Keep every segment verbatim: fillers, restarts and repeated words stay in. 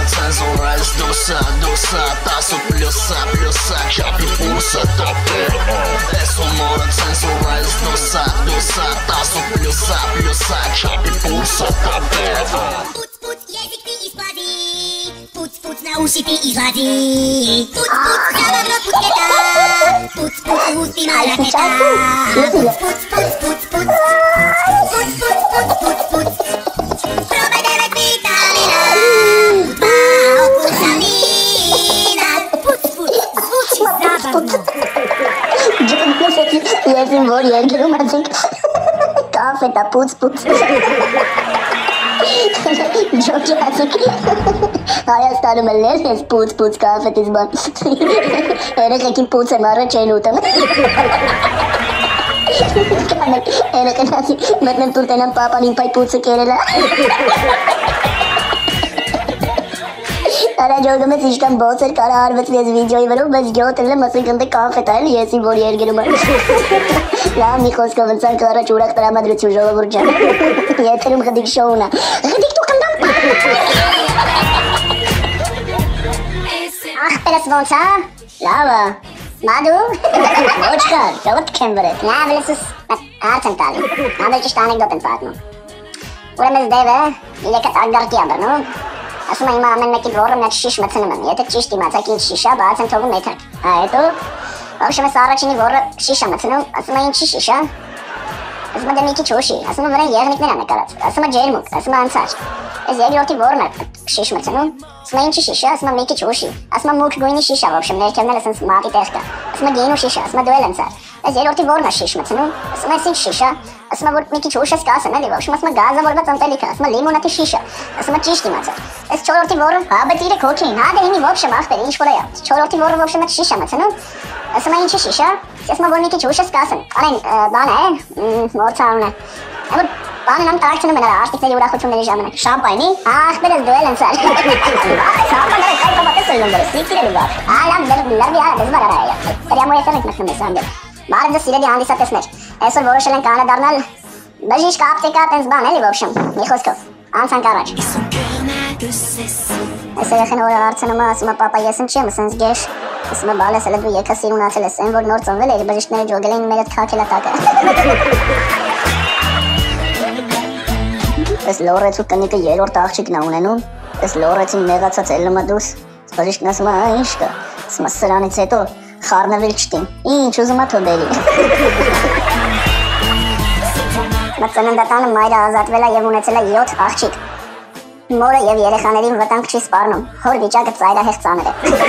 Цензура из дуса, дуса, тасу плюса, плюса, чапи пуса, топе. Es humor, цензура из дуса, дуса, тасу плюса, плюса, чапи пуса, топе. Пуц-пуц, язык ты испади, пуц-пуц, на уши ты излади. Пуц-пуц, забавно пуц-пуц, пуц-пуц, успи маракета. Пуц-пуц-пуц-пуц, пуц-пуц-пуц-пуц-пуц. Пробуй делать витамина, вау, кусамина. Пуц-пуц, звучит забавно. Я символ, я говорю, мальчик. Кафе, это пуц-пуц. Джоки, а я стану малесный с пуц-пуц кафе, ты сбан. Это каким пуцем мара чайнутом. Это когда си मतलब तुरते ना पापा नहीं पाई पूछ के ले ला अरे जो तो मैं सिस्टम बहुत सर करार बस ये वीडियो ही बनो बस जो तेरे मसल कंदे काफे ताल ये सी बोरी यार गिरो मर ला मिकोस का वंसा करा चूड़ा करा मदर चूड़ा बुरजा ये तेरे मुख दिख शो ना दिख तो कंदम ach pelas wonsa lava Madu, Ochkar, Jawat Kemberet. Ja, weil es ist mit Arzental. Ja, weil ich da nicht dort entfahrt, no. Oder mit Deve, wie lekat Aggarti aber, no. Also mein Mann mit dem Rohr mit Shish mit seinem. Jetzt Shish die Matza kin Shisha, Bazen Togo Metak. Ah, eto. Auch schon mit Sarah Chini Rohr Shisha mit seinem. Also mein Shisha. Also mit dem Miki Choshi. Also mit dem Jäger mit mir anekarat. Also mit Jelmuk, also mit Ansach. Es Jäger auch die Rohr mit Shish mit seinem. Смотрите шиша, асма мики чуши, асма мук гуини шиша, в общем, не кемнеле сенс мати техка, асма гейну шиша, асма дуэленца, аз ел орти ворна шиш мацну, асма син шиша, асма вот мики чуша скаса, нали, в общем, асма газа ворба цантелика, асма лимонати шиша, асма чишти маца, аз чор орти вор, а бетире коки, надо ини в общем, ах, перин школая, чор орти вор в общем, ат шиша мацну, асма инчи шиша, асма вор мики чуша скаса, ален, бана е, морцауне, вот Bana nam taksana mena aastik ne jura kuchum ne jamana. Champagne ni? Ah, beres duelen sar. Champagne ne kai pamate soy number. Sikire lugar. Ah, lam der lar bi ah desbara raya. Teriya mo yeter nikna khame sambe. Mar da sire di andi sa tesnech. Eso voroshelen kana darnal. Bajish ka apte ka tens ban eli v общем. Ne khoskov. Ansan karaj. Eso yakhin ora artsana ma asma papa yesen chem sens gesh. Asma bala saladu yekasiru na selesen vor nor tsonvele bajish ne jogelen megat kha khela taka. Es lorret zu kanike jelor tachchik na unenu. Es lorret zum megatsa zelmadus. Spazist nas ma ishka. Smasrani ceto kharna vilchtin. Inch uzma tobeli. Matsanan datan mayra azat vela yevunetsela yot achchik. Mora yev yerekhanerim vatank chis parnum. Hor vichak tsayra hechsanere.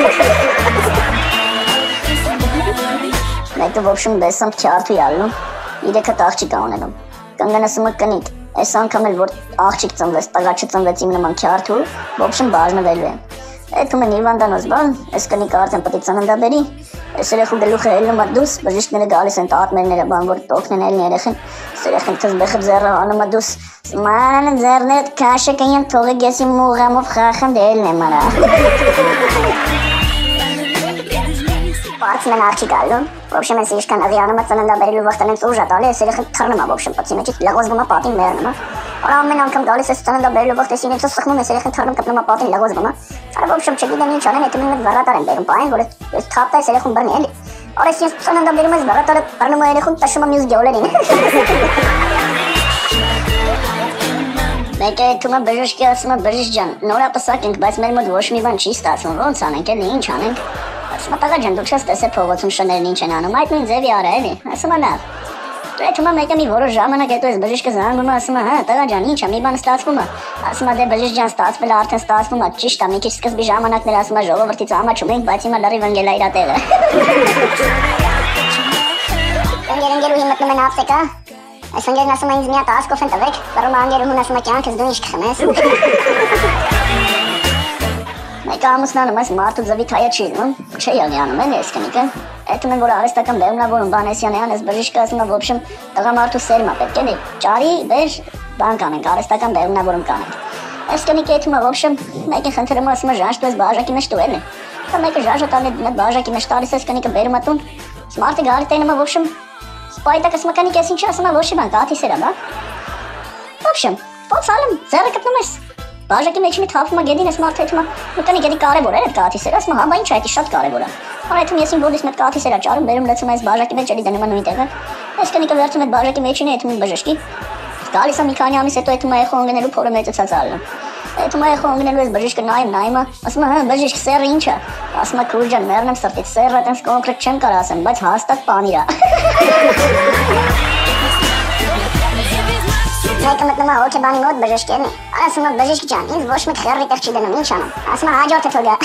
Meto v общем besam chartu yalnu. Ide katachchik aunenu. Kangana sumakkanit. Es անգամ էլ որ աղջիկ ծնվեց, տղաչի ծնվեց իմ նման քյարթու, в общем բաժնվելու են։ Այդ ում են Իվանդանոս բան, ես կնիկ արդեն պետք է ծննդաբերի, ես երեխու գլուխը ելնում ադուս, բժիշկները գալիս են տատմերները բան, որ տոքնեն ելն երեխին, ես երեխին թզբեխը ձեռը անում ադուս, մանան ձեռները կաշը կեն թողեք ես իմ ուղամով խախն դելն եմ արա։ Parts men archi gallo, v общем es ishkan aviano matsananda berilu vaqtanen suja tale es erkh tharnama v общем patsi mechit lagos bama patin mernama ora men ankam galis stananda berilu vaqt esine tsakhnu es erkh tharnam kapnama patin lagos bama ara v общем chegida ni chane etmen med varataren berum pain bole es thapta es erkh barneli ora es stananda berum es varatare parnama erkh tashma mus joleni Մեկը թումա բժիշկի ասում է բժիշկ նորա պսակենք, բայց մեր մոտ ոչ մի բան չի ստացվում, ոնց անենք, էլի ինչ անենք։ Ասում է տղա ջան, դու չես տեսել փողոցում շներն ինչ են անում, այդ նույն ձևի արա էլի։ Ասում է լավ։ Դու այդ թումա մեկը մի որոշ ժամանակ հետո էս բժիշկը զանգում է, ասում է, հա, տղա ջան, ինչ է, մի բան ստացվում է։ Ասում է դե բժիշկ ջան, ստացվել է, արդեն ստացվում է, ճիշտ է, մի քիչ սկզբի ժամանակներ ասում է ժողովրդից ամաչում ենք, բայց հիմա լրիվ ընկել է իր տեղը։ Ընկերներու հիմա մտնում են ապսեկա։ Այս ընկերն ասում է ինձ մի հատ ասկոֆ են տվեք, որում անգերուհուն ասում է կյանքս դու ինչ կխմես։ Մեկը ամուսնանում ես մարդու ձվի թայը չի լինում, չի եղի անում են ես կնիկը։ Այդում են, որ արհեստական բեղմնավորում բանեսյանյան ես բժիշկը ասում է, в общем, տղամարդու սերմա պետք է ճարի, վեր, բան կանենք, արհեստական բեղմնավորում կանենք։ Այս կնիկը այդում է, в общем, մեկը խնդրում ասում է ժանջ դու ես բաժակի մեջ տուել է։ Դա մեկը ժանջը տալի մեծ բաժակի մեջ տալիս ես կնիկը բերում է տուն։ Մարդը գալի տենում է, в общем, Պայտակս մկանիկ ես ինչ ասում է ոչ մի բան, տաթի սերա, բա։ В общем, ոնց ալեմ, ձեռը կպնում ես, բաժակի մեջ մի թափվում է գեդին, ասում արդեն թվում է, ու կանի գեդի կարևոր է այդ կաթիսերը, ասում հա, բա ինչ է, դա շատ կարևոր է։ Հա, այդ ես իմ որդիս մեծ կաթիսեր է ճարում, բերում լցում այս բաժակի մեջ, էլի դնում նույն տեղը։ Այս կնիկը վերցում այդ բաժակի մեջին է, այդում բժշկի։ Գալիս է մի քանի ամիս հետո այդում է եղող ընկնելու փորը մեծացած ալնում։ Այդում է եղող ընկնելու այս բժիշկը նայում, նայում է, ասում է, հա, բժիշկ սերը ինչ է։ Ասում է, քույր ջան, մեռնեմ սրտից, սերը այդպես կոնկրետ չեմ կարող ասեմ, բայց հաստատ պանիր է։ Մեկը մտնում է հոգեբանի մոտ բժշկերն է, ասում է բժիշկ ջան, ինձ ոչ մեկ խեռի տեղ չի դնում, ինչ անեմ, ասում է հաջորդը թողա։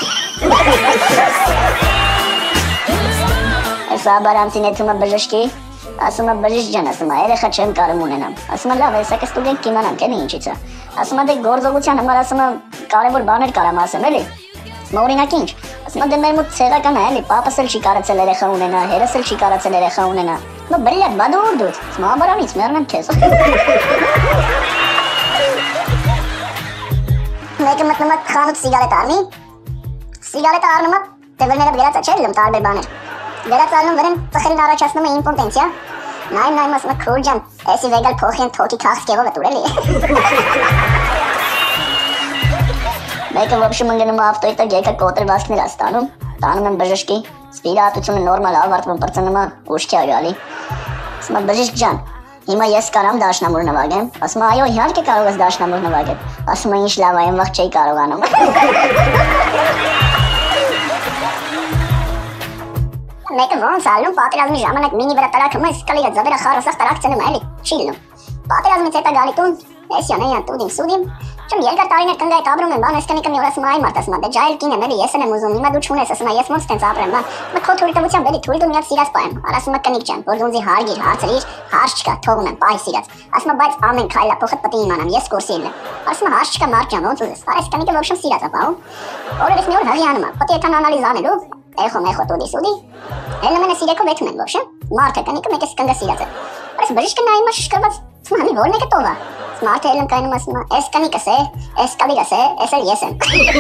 Այս աբարանցին էթում է բժշկի, ասում է բժիշկ ջան, ասում է երեխա չեմ կարող ունենամ, ասում է լավ, հեսա կստուգենք կիմանամ, կենի ինչից է, ասում է դե գործողության համար ասում է կարևոր բաներ կարամ ասեմ էլի, ասում է օրինակ ինչ, ասում է դե մեր մոտ ցեղական է էլի, պապս էլ չի կարացել երեխա ունենա, հերս էլ չի կարացել երեխա ունենա, ասում է բլյադ, բա դու ուր դուց, ասում է աբարանից մեռնեմ քեզ։ Մեկը մտնում է խանութ սիգարետ առնի, սիգարետը առնում է, տևերները գրած է չէ, լում տարբեր բաներ, գրած առնում վրեն ծխերին առաջացնում է իմպոտենցիա, նայում նայում ասում է քույր ջան, էսի վեգալ փոխի են թոքի քաղցկեղով է տուրել է։ Մեկը ոբշում ընգնում է ավտոյի տակ եկա կոտրվածքներ է ստանում, տանում են բժշկի, սպիրատությունը նորմալ ավարտվում պրծնում է ուշքի է գալի, ասում է բժիշկ ջան, հիմա ես կարամ դաշնամուր նվագեմ, ասում է այո իհարկե կարող ես դաշնամուր նվագել, ասում է ինչ լավ այն վաղ չէի կարողանում։ Մեկը ոնց ալնում պատերազմի ժամանակ մինի վրա տարակում է, սկալիգա ձավերը խարոսախ տարակ ծնում է, էլի, չի լնում։ Պատերազմից հետո գալի տուն, էսյան էյան տուդին սուդին, չեմ երկար տարիներ կնգայ ապրում եմ, բան այս կնիկը մի օր ասում է այ մարդ ասում է, դե ջահել կին եմ էլի, ես եմ ուզում, հիմա դու չունես, ասում է ես ոնց տենց ապրեմ, բան, մը քո թույլտվությամբ էլի թույլ դու միած սիրած պայեմ, ասում է կնիկ ջան, որ դու ինձ հարգիր, հարցրիր, հարց չկա, թողում եմ, պայ սիրած, ասում է բայց ամեն քայլա փոխդ պետք է իմանամ, ես կուրսի եմ, ասում է հարց չկա մարդ ջան, ոնց ուզես, այս կնիկը ոբշեմ սիրած է պահում, օրերս մի օր հղիանում է, պետք է այդքան անալիզ անելու, էխո մեխո տուդի սուդի, էլ մենը սիրեկով էթում են ոբշեմ, մարդը կնիկը մեկ էս կնգա սիրած է, այս բժիշկը նայում է շշկրված, ասում է հանի որ մեկը տով է, Մարդը էլ ընկայնում ասում է, ես կնիկս է, ես կալիգս է, ես էլ ես եմ։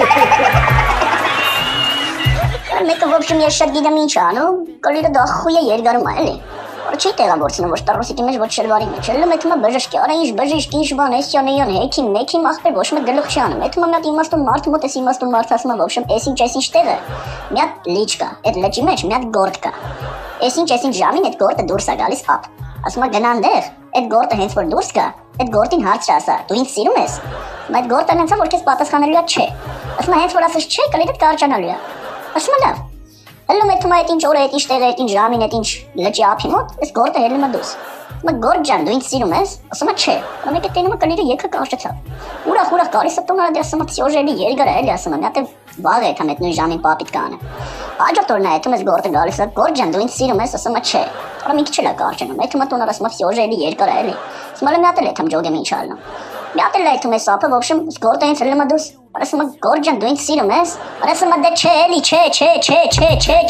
Մեկը ոբշում ես շատ գիտեմ ինչ անում, կալիգը դա խույը երգարում է, էլի։ Որ չի տեղավորցնում, ոչ տարոսիկի մեջ, ոչ շելվարի մեջ, էլ մետում է բժշկի, արա ինչ բժիշկ, ինչ բան, էսյան էյան, հեքիմ, մեքիմ ախպեր, ոչ մեկ գլուխ չի անում, էթում է մի հատ իմաստուն մարդ մոտ, էս իմաստուն մարդ ասում է ոբշում, էս ինչ, էս ինչ տեղ է, մի հատ լիճ կա, այդ լճի մեջ մի հատ գորտ կա, էս ինչ, էս ինչ ժամին այդ գորտը դուրս է գալիս ապ, ասում է գնան դեղ, այդ գորտը հենց որ դուրս գա, այդ գորտին հարց ասա, դու ինձ սիրում ես, բայց գորտը հենց որ քեզ պատասխանելու է չէ, ասում է հենց որ ասես չէ, կլիդ կարճանալու է, ասում է լավ, հելնում էթում է այդ ինչ օրը, այդ ինչ տեղը, այդ ինչ ժամին, այդ ինչ լճի ափի մոտ, այս գորտը հելնում է դուրս, ասում է գորտ ջան, դու ինձ սիրում ես, ասում է չէ, մեկը տենում է կլիդը եկը կարճացավ, ուրախ ուրախ գալիս է տուն արդ ասում է սյոժելի երգարա էլի ասում է, մի հատ վաղ է թամ այդ նույն ժամին պապիտ կանը, հաջորդ օրն է այդում ես գորտը գալիս է, գորտ ջան, դու ինձ սիրում ես, ասում է չէ, արա մի քիչ էլ է կարճանում, այդում է տուն ասում է սյոժելի երգարա էլի, ասում է մի հատ էլ է թամ ջոգեմ ինչ ալնում, մի հատ էլ է այդում ես ապը, ոբշում գորտը հենց հելնում է դուրս, ասում է գորտ ջան, դու ինձ սիրում ես, ասում է դե չէ էլի, չէ, չէ, չէ, չէ, չէ,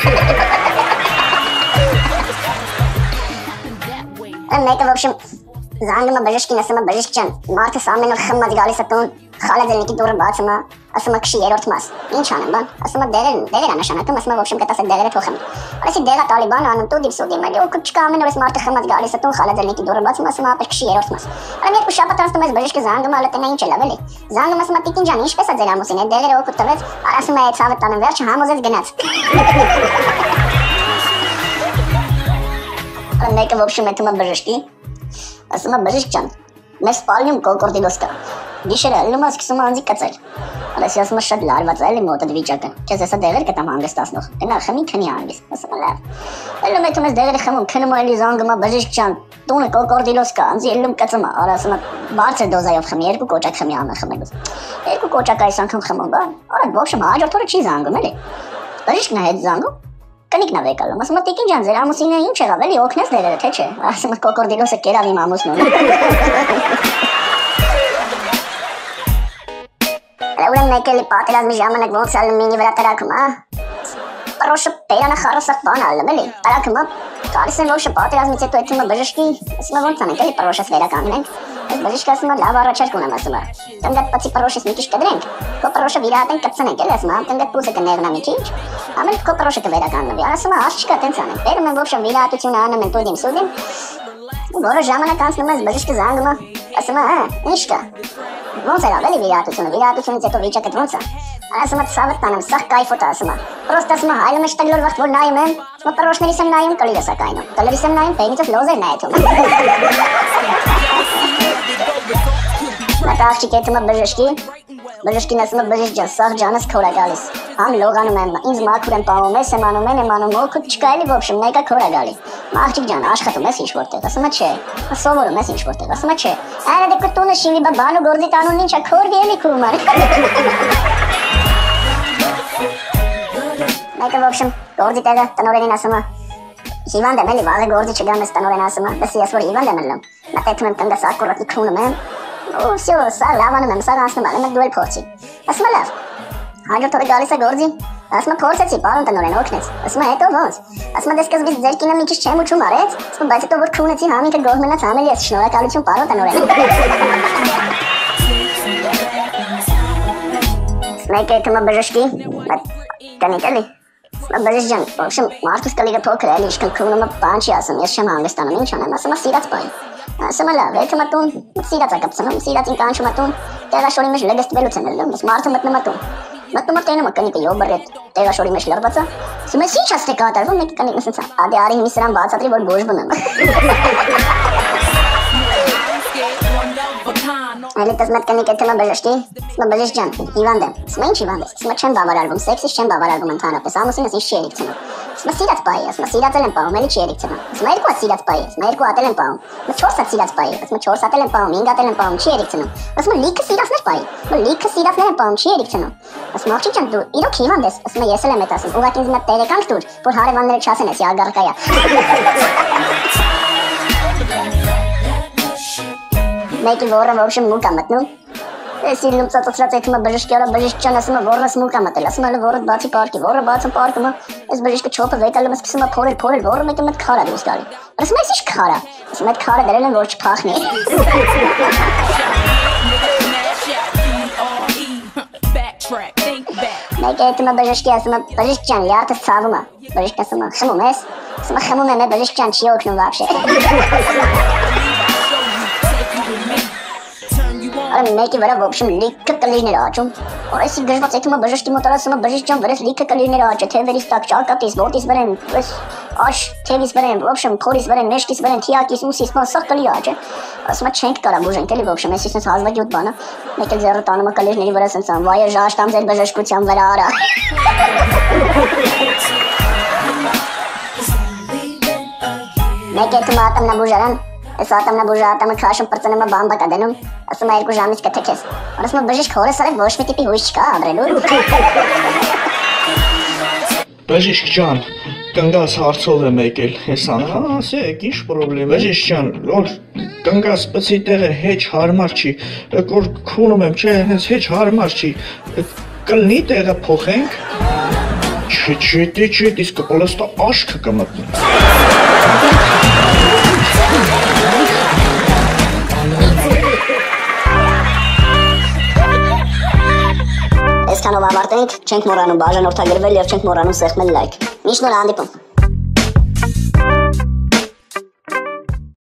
չէ, մեկը ոբշում զանգում է բժշկին, ասում է բժիշկ ջան, մարդս ամեն օր խմած գալիս է տուն, խալաձելնիկի դուռը բացում է, ասում է քշի երրորդ մաս, ինչ անեմ բան, ասում է դերեր, դերեր է նշանակում, ասում է ոբշում կտաս այդ դերերը թողեմ, ասի դեղա տալիբան անում տուդիվ սուդիվ, էլի օգուտ չկա ամեն օր այս մարդը խմած գալիս է տուն, խալաձելնիկի դուռը բացում, ասում է ապեր քշի երրորդ մաս, արա մի երկու շաբաթ անցնում ես բժիշկը զանգում է, ալը ինչ է լավ էլի, զանգում ասում է տիկին ջան, ինչպես է ձեր ամուսին, այդ դերերը օգուտ տվեց, արա ասում է այդ ցավը տանեմ վերջը համոզեց գնաց։ Արա մեկը ոբշում էթում է բժշկի, ասում է բժիշկ ջան, մեր սպալնում կոկորդիլոս կա, գիշերը ելնում է սկսում է անձի կծել, արասի ասում է շատ լարված է էլի մոտդ վիճակը, չես հեսա դեղեր կտամ հանգստացնող, գնա խմի քնի հանգիստ, ասում է լավ, ելնում էթում ես դեղերը խմում, քնում է էլի զանգում է բժիշկ ջան, տունը կոկորդիլոս կա, անձի ելնում կծում է, արա ասում է բարձր դոզայով խմի, երկու կոճակ խմի ամեն խմելուց, երկու կոճակ այս անգամ խմում, բա, արա ոբշում հաջորդ օրը չի զանգում էլի, բժիշկն է հետ զանգում, կնիկն է վեկալում, ասում է տիկին ջան, ձեր ամուսինը ինչ եղավ, էլի օգնես դերերը, թե չէ, ասում է կոկորդիլոսը կերավ իմ ամուսնուն։ Ուրեմն մեկ էլի պատերազմի ժամանակ ոնց ալնում մինի վրա տարաքում, հա, պրոշը պերանը խարոսակ բան ալնում էլի, տարաքում, գալիս են ոբշը պատերազմից հետո էթում է բժշկի, ասում է ոնց անենք էլի պրոշս վերականգնենք, այս բժիշկը ասում է լավ առաջարկ ունեմ, ասում է, կնգատ պացի պրոշես մի քիչ կդրենք, քո պրոշը վիրահատենք կպցնենք էլի, ասում է, կնգատ պուսը կներնա մի քիչ, ամեն քո պրոշը կվերականգնվի, ասում է հարց չկա տենց անենք, բերում են ոբշը վիրահատությունը անում են տուդին սուդին, որը ժամանակ անցնում ես բժիշկը զանգում է, ասում է, հա, ինչ կա, ոնց էր ավելի վիրահատությունը, վիրահատությունից հետո վիճակը ոնց է։ Ասում եմ ցավը տանեմ, սա կայֆոտ ասում եմ։ Պրոստը ասում եմ հայլը մեջ տալոր վաղ որ նայում եմ, ասում եմ պրոշներից եմ նայում, կլիրս է կայնում։ Կլիրս եմ նայում, բենիցով լոզերն է հետում։ Մատ աղջիկ հետում է բժշկի, բժշկին ասում է բժիշկ ջան, սաղ ջանս քոր է գալիս։ Համ լողանում եմ, ինձ մաքուր եմ պահում, ես եմ անում, են եմ անում, օգուտ չկա էլի ոբշեմ, մեկը քոր է գալի։ Աղջիկ ջան, աշխատում ես ինչ որտեղ, ասում է չէ, սովորում ես ինչ որտեղ, ասում է չէ։ Այո դե կտունը շինի բա բանու գործի տանուն ինչ է քորվի էլի քուրում արի։ Մեկը ոբշեմ, գործի տեղը տնօրենին ասում է Հիվանդ եմ էլի, վաղը գործի չգամ ես տնօրեն ասում է, դեսի ես որ հիվանդ եմ ելնում։ Մտեթում եմ տնգաս ակուրատի քունում եմ։ Ու всё, սա լավանում եմ, սա անցնում եմ, դու էլ փորձի։ Ասում է լավ։ Հաջորդ օրը գալիս է գործի, ասում է փորձեցի, պարոն տնօրեն օգնեց։ Ասում է հետո ոնց։ Ասում է դե սկզբից ձեր կինը մի քիչ չեմ ուչում արեց, ասում բայց հետո որ քունեցի համինքը գող մնաց համելի ես, շնորհակալություն պարոն տնօրեն։ Մեկ է թվում բժշկի, կանիկ էլի։ Բժիշկ ջան, ոբշեմ մարդուս կլիգը փոքր էլի, իշքան քունում է բան չի ասում, ես չեմ հանգստանում, ինչ անեմ, ասում է սիրած բան։ Ասում է լավ, հետո մտուն, սիրած է կապցնում, սիրածին կանչում մտուն, տեղաշորի մեջ լեգստվելուց են ելնում, ես մարդը մտնում մտուն։ Մտնում տենում կնիկը յոբ բռետ, տեղաշորի մեջ լրված է։ Ասում է ինչ ասते կատարվում, մեկ կնիկն ասում է, ադե արի մի սրան բացատրի, որ գոժ բնեմ։ Այլ դες մեկ կնիկ հետո բժշկի, ասում բժիշկ ջան, հիվանդ եմ։ Ասում ինչ հիվանդ ես, ասում չեմ բավարարվում, սեքսից չեմ բավարարվում ընդհանրապես, ամուսինս ինչ չի երիքցնում։ Ասում սիրած բայ է, ասում սիրած եմ պահում, էլի չի երիքցնում։ Ասում երկու հատ սիրած բայ է, ասում երկու հատ եմ պահում։ Ասում չորս հատ սիրած բայ է, ասում չորս հատ եմ պահում, հինգ հատ եմ պահում, չի երիքցնում։ Ասում լիքը սիրածներ բայ է, ասում լիքը սիրածներ եմ պահում, չի երիքցնում։ Ասում աղջիկ ջան դու իրոք հիվանդ ես, ասում ես էլ եմ այդ ասում, ուղղակի ինձ մոտ տեղեկանք տուր, որ հարևանները չասեն ես յագարկայա։ Մեկի որը ոբշեմ մուկ է մտնում։ Ես իրում ծածծրած այդում է բժիշկի արա բժիշկ ջան ասում է որս մուկ է մտել, ասում է որը բացի պարկի, որը բացում պարկում է, ես բժիշկը չոփը վեկալում է սկսում է փորել, փորել, որը մեկը մտ քար է դուրս գալի։ Ասում է ինչ քար է, ասում է քարը դրել են որ չփախնի։ Մեկը այդում է բժիշկի ասում է բժիշկ ջան լյարդս ցավում է, բժիշկը ասում է խմում ես, ասում է խմում եմ բժիշկ ջան չի օգնում вообще։ Արամ մեկի վրա ոբշեմ լիքը կլիրներ աճում, այսի գժված այդում է բժիշկի մոտ ասում է բժիշկ ջան վրես լիքը կլիրներ աճ է, թևերից տակ, ճակատից, ոտից վրեն, այս աշ թևից վրեն, ոբշեմ փորից վրեն, մեջքից վրեն, թիակից, ուսից, ման սաղ կլիր աճ է, ասում է չենք կարա բուժենք էլի ոբշեմ, այսի սենց հազվագյուտ բան է, մեկ էլ ձեռը տանում է կլիրների վրա սենց ան, վայ է ժաշտամ ձեր բժշկության վրա արա։ Մեկ այդում է ատամնաբուժարան, Ես ատամնաբուժը ատամը քաշում պրծնում է բամբակ է դնում, ասում է երկու ժամից կթեքես, ասում է բժիշկ հորս արեք ոչ մի տիպի հույս չկա ապրելու։ Բժիշկ ջան, կնգաս հարցով եմ եկել, ես ան, ասեք, ինչ պրոբլեմ, բժիշկ ջան, որ կնգաս պծի տեղը հեչ հարմար չի, որ քունում եմ, չէ, հենց հեչ հարմար չի, կլնի տեղը փոխենք, չէ, չէ, չէ, իսկ պլստա աշկը կմտնի։ Այսքանով ավարտենք, չենք մոռանում բաժանորդագրվել և չենք մոռանում սեղմել լայք։ Միշտ նոր հանդիպում։